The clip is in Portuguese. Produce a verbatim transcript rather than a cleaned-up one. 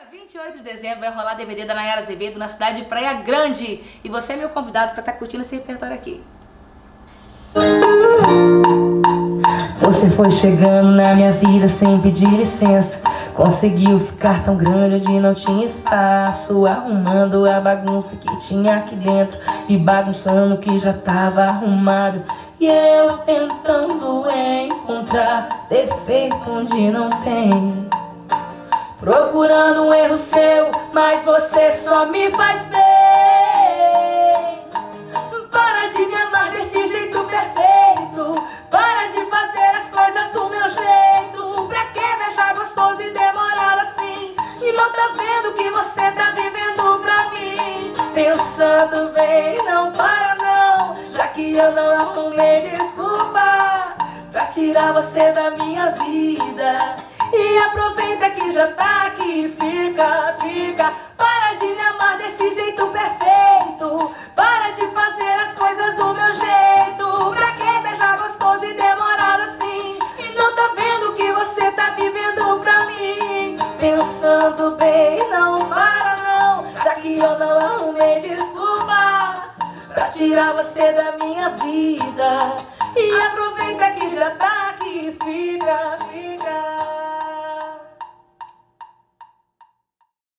vinte e oito de dezembro vai rolar D V D da Nayara Azevedo na cidade de Praia Grande. E você é meu convidado para estar curtindo esse repertório aqui. Você foi chegando na minha vida sem pedir licença. Conseguiu ficar tão grande onde não tinha espaço, arrumando a bagunça que tinha aqui dentro e bagunçando o que já tava arrumado. E eu tentando encontrar defeito onde não tem, procurando um erro seu, mas você só me faz bem. Para de me amar desse jeito perfeito, para de fazer as coisas do meu jeito. Pra que beijar gostoso e demorar assim, e não tá vendo que você tá vivendo pra mim? Pensando bem, não para não, já que eu não arrumei desculpa pra tirar você da minha vida. E aproveita que já tá aqui, fica, fica. Para de me amar desse jeito perfeito, para de fazer as coisas do meu jeito. Pra que beijar gostoso e demorar assim, e não tá vendo que você tá vivendo pra mim? Pensando bem, não para não, já que eu não arrumei desculpa pra tirar você da minha vida. E aproveita que já tá aqui, fica.